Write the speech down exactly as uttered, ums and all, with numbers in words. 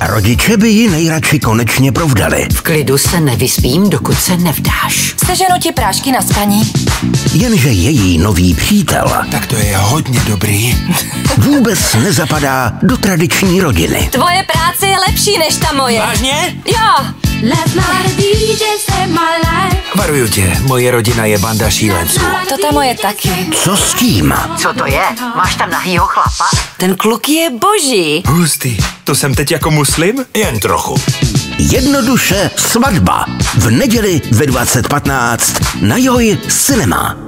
Rodiče by ji nejradši konečně provdali. V klidu se nevyspím, dokud se nevdáš. Seženu ti prášky na spaní. Jenže její nový přítel... Tak to je hodně dobrý. ...vůbec nezapadá do tradiční rodiny. Tvoje práce je lepší než ta moje. Vážně? Jo. Varuju tě, moje rodina je banda šílenců. To ta moje taky. Co s tím? Co to je? Máš tam nahýho chlapa? Ten kluk je boží. Hustý. To jsem teď jako muslim? Jen trochu. Jednoduše svatba. V neděli ve dvacet patnáct na Joj Cinema.